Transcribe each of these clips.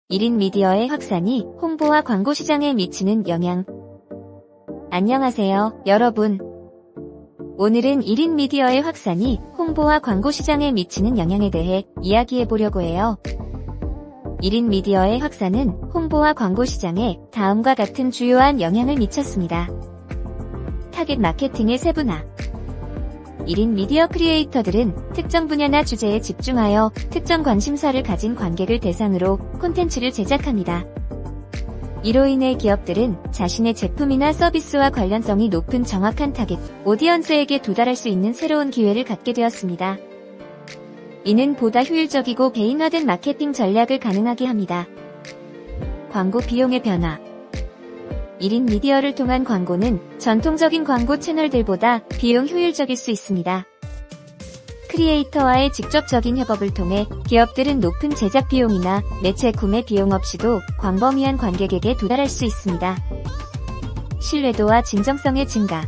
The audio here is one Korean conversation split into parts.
1인 미디어의 확산이 홍보와 광고 시장에 미치는 영향. 안녕하세요, 여러분. 오늘은 1인 미디어의 확산이 홍보와 광고 시장에 미치는 영향에 대해 이야기해보려고 해요. 1인 미디어의 확산은 홍보와 광고 시장에 다음과 같은 주요한 영향을 미쳤습니다. 타겟 마케팅의 세분화. 1인 미디어 크리에이터들은 특정 분야나 주제에 집중하여 특정 관심사를 가진 관객을 대상으로 콘텐츠를 제작합니다. 이로 인해 기업들은 자신의 제품이나 서비스와 관련성이 높은 정확한 타겟, 오디언스에게 도달할 수 있는 새로운 기회를 갖게 되었습니다. 이는 보다 효율적이고 개인화된 마케팅 전략을 가능하게 합니다. 광고 비용의 변화. 1인 미디어를 통한 광고는 전통적인 광고 채널들보다 비용 효율적일 수 있습니다. 크리에이터와의 직접적인 협업을 통해 기업들은 높은 제작 비용이나 매체 구매 비용 없이도 광범위한 관객에게 도달할 수 있습니다. 신뢰도와 진정성의 증가.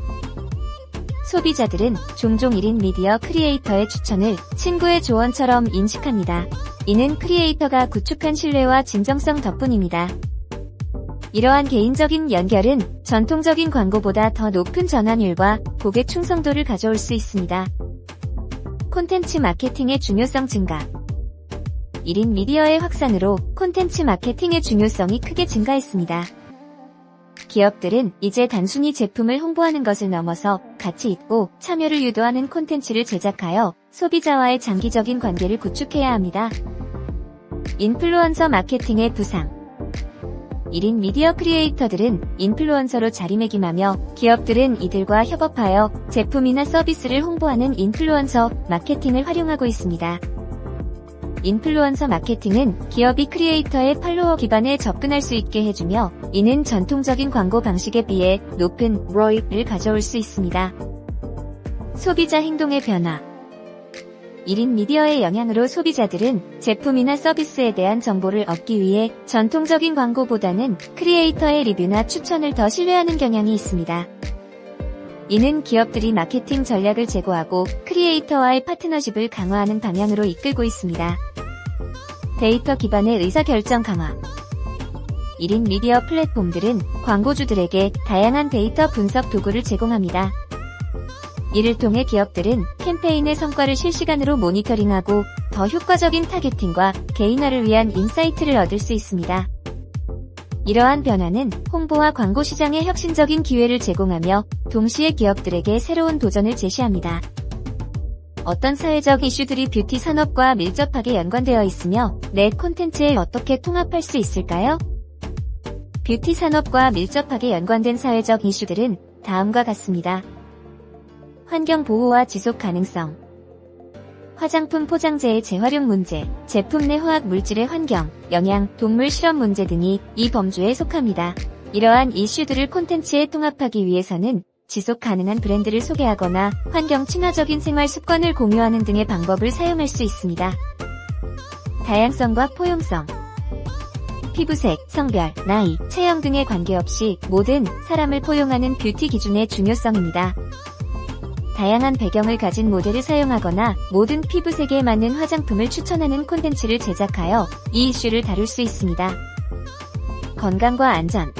소비자들은 종종 1인 미디어 크리에이터의 추천을 친구의 조언처럼 인식합니다. 이는 크리에이터가 구축한 신뢰와 진정성 덕분입니다. 이러한 개인적인 연결은 전통적인 광고보다 더 높은 전환율과 고객 충성도를 가져올 수 있습니다. 콘텐츠 마케팅의 중요성 증가. 1인 미디어의 확산으로 콘텐츠 마케팅의 중요성이 크게 증가했습니다. 기업들은 이제 단순히 제품을 홍보하는 것을 넘어서 가치 있고 참여를 유도하는 콘텐츠를 제작하여 소비자와의 장기적인 관계를 구축해야 합니다. 인플루언서 마케팅의 부상. 1인 미디어 크리에이터들은 인플루언서로 자리매김하며 기업들은 이들과 협업하여 제품이나 서비스를 홍보하는 인플루언서 마케팅을 활용하고 있습니다. 인플루언서 마케팅은 기업이 크리에이터의 팔로워 기반에 접근할 수 있게 해주며 이는 전통적인 광고 방식에 비해 높은 ROI를 가져올 수 있습니다. 소비자 행동의 변화. 1인 미디어의 영향으로 소비자들은 제품이나 서비스에 대한 정보를 얻기 위해 전통적인 광고보다는 크리에이터의 리뷰나 추천을 더 신뢰하는 경향이 있습니다. 이는 기업들이 마케팅 전략을 제고하고 크리에이터와의 파트너십을 강화하는 방향으로 이끌고 있습니다. 데이터 기반의 의사결정 강화. 1인 미디어 플랫폼들은 광고주들에게 다양한 데이터 분석 도구를 제공합니다. 이를 통해 기업들은 캠페인의 성과를 실시간으로 모니터링하고 더 효과적인 타겟팅과 개인화를 위한 인사이트를 얻을 수 있습니다. 이러한 변화는 홍보와 광고 시장에 혁신적인 기회를 제공하며 동시에 기업들에게 새로운 도전을 제시합니다. 어떤 사회적 이슈들이 뷰티 산업과 밀접하게 연관되어 있으며 내 콘텐츠에 어떻게 통합할 수 있을까요? 뷰티 산업과 밀접하게 연관된 사회적 이슈들은 다음과 같습니다. 환경 보호와 지속 가능성. 화장품 포장재의 재활용 문제, 제품 내 화학 물질의 환경, 영양, 동물 실험 문제 등이 이 범주에 속합니다. 이러한 이슈들을 콘텐츠에 통합하기 위해서는 지속 가능한 브랜드를 소개하거나 환경 친화적인 생활 습관을 공유하는 등의 방법을 사용할 수 있습니다. 다양성과 포용성. 피부색, 성별, 나이, 체형 등에 관계없이 모든 사람을 포용하는 뷰티 기준의 중요성입니다. 다양한 배경을 가진 모델을 사용하거나 모든 피부색에 맞는 화장품을 추천하는 콘텐츠를 제작하여 이 이슈를 다룰 수 있습니다. 건강과 안전.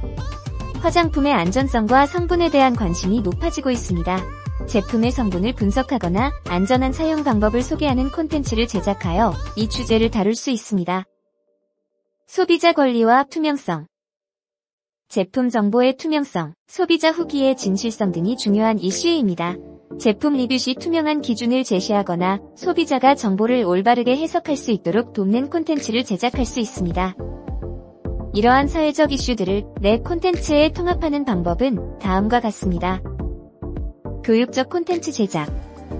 화장품의 안전성과 성분에 대한 관심이 높아지고 있습니다. 제품의 성분을 분석하거나 안전한 사용 방법을 소개하는 콘텐츠를 제작하여 이 주제를 다룰 수 있습니다. 소비자 권리와 투명성. 제품 정보의 투명성, 소비자 후기의 진실성 등이 중요한 이슈입니다. 제품 리뷰 시 투명한 기준을 제시하거나 소비자가 정보를 올바르게 해석할 수 있도록 돕는 콘텐츠를 제작할 수 있습니다. 이러한 사회적 이슈들을 내 콘텐츠에 통합하는 방법은 다음과 같습니다. 교육적 콘텐츠 제작.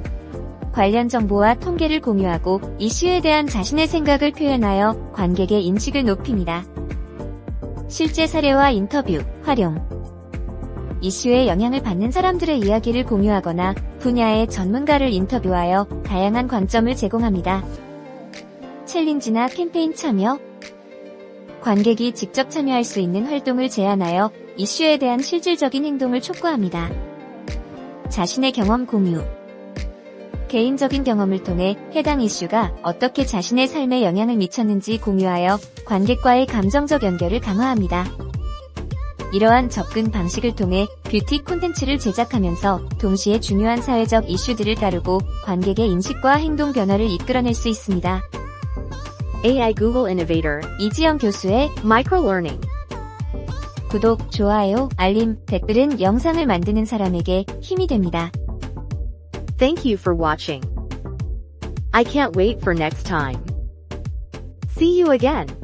관련 정보와 통계를 공유하고 이슈에 대한 자신의 생각을 표현하여 관객의 인식을 높입니다. 실제 사례와 인터뷰, 활용. 이슈에 영향을 받는 사람들의 이야기를 공유하거나 분야의 전문가를 인터뷰하여 다양한 관점을 제공합니다. 챌린지나 캠페인 참여. 관객이 직접 참여할 수 있는 활동을 제안하여 이슈에 대한 실질적인 행동을 촉구합니다. 자신의 경험 공유. 개인적인 경험을 통해 해당 이슈가 어떻게 자신의 삶에 영향을 미쳤는지 공유하여 관객과의 감정적 연결을 강화합니다. 이러한 접근 방식을 통해 뷰티 콘텐츠를 제작하면서 동시에 중요한 사회적 이슈들을 다루고 관객의 인식과 행동 변화를 이끌어낼 수 있습니다. AI Google Innovator 이지영 교수의 Microlearning. 구독, 좋아요, 알림, 댓글은 영상을 만드는 사람에게 힘이 됩니다. Thank you for watching. I can't wait for next time. See you again.